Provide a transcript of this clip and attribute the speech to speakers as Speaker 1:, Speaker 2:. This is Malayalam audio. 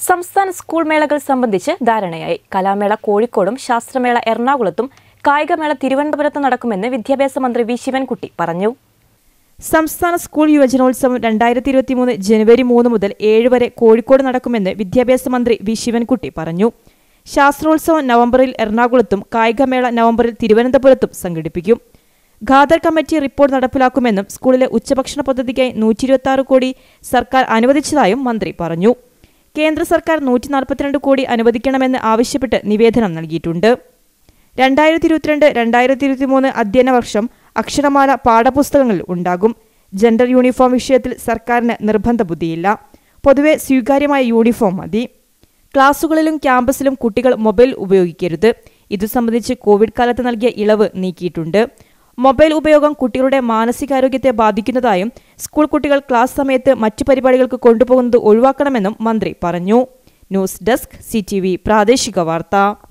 Speaker 1: സംസ്ഥാന സ്കൂൾ മേളകൾ സംബന്ധിച്ച് ധാരണയായി. കലാമേള കോഴിക്കോടും ശാസ്ത്രമേള എറണാകുളത്തും കായികമേള തിരുവനന്തപുരത്തും നടക്കുമെന്ന് വിദ്യാഭ്യാസ മന്ത്രി വി ശിവൻകുട്ടി പറഞ്ഞു. സംസ്ഥാന സ്കൂൾ യുവജനോത്സവം 2023 ജനുവരി 3 മുതൽ 7 വരെ കോഴിക്കോട് നടക്കുമെന്ന് വിദ്യാഭ്യാസ മന്ത്രി വി ശിവൻകുട്ടി പറഞ്ഞു. ശാസ്ത്രോത്സവം നവംബറിൽ എറണാകുളത്തും കായികമേള നവംബറിൽ തിരുവനന്തപുരത്തും സംഘടിപ്പിക്കും. ഖാദർ കമ്മിറ്റി റിപ്പോർട്ട് നടപ്പിലാക്കുമെന്നും സ്കൂളിലെ ഉച്ചഭക്ഷണ പദ്ധതിക്കായി 126 കോടി സർക്കാർ അനുവദിച്ചതായും മന്ത്രി പറഞ്ഞു. കേന്ദ്ര സർക്കാർ 142 കോടി അനുവദിക്കണമെന്ന് ആവശ്യപ്പെട്ട് നിവേദനം നൽകിയിട്ടുണ്ട്. 2022-2023 അധ്യയന വർഷം അക്ഷരമാല പാഠപുസ്തകങ്ങളിൽ ഉണ്ടാകും. ജെൻഡർ യൂണിഫോം വിഷയത്തിൽ സർക്കാരിന് നിർബന്ധ ബുദ്ധിയില്ല. പൊതുവെ സ്വീകാര്യമായ യൂണിഫോം മതി. ക്ലാസുകളിലും ക്യാമ്പസിലും കുട്ടികൾ മൊബൈൽ ഉപയോഗിക്കരുത്. ഇതു സംബന്ധിച്ച് കോവിഡ് കാലത്ത് നൽകിയ ഇളവ് നീക്കിയിട്ടുണ്ട്. മൊബൈൽ ഉപയോഗം കുട്ടികളുടെ മാനസികാരോഗ്യത്തെ ബാധിക്കുന്നതായും സ്കൂൾ കുട്ടികൾ ക്ലാസ് സമയത്ത് മറ്റു പരിപാടികൾക്ക് കൊണ്ടുപോകുന്നത് ഒഴിവാക്കണമെന്നും മന്ത്രി പറഞ്ഞു. ന്യൂസ് ഡെസ്ക് CTV പ്രാദേശിക വാർത്ത.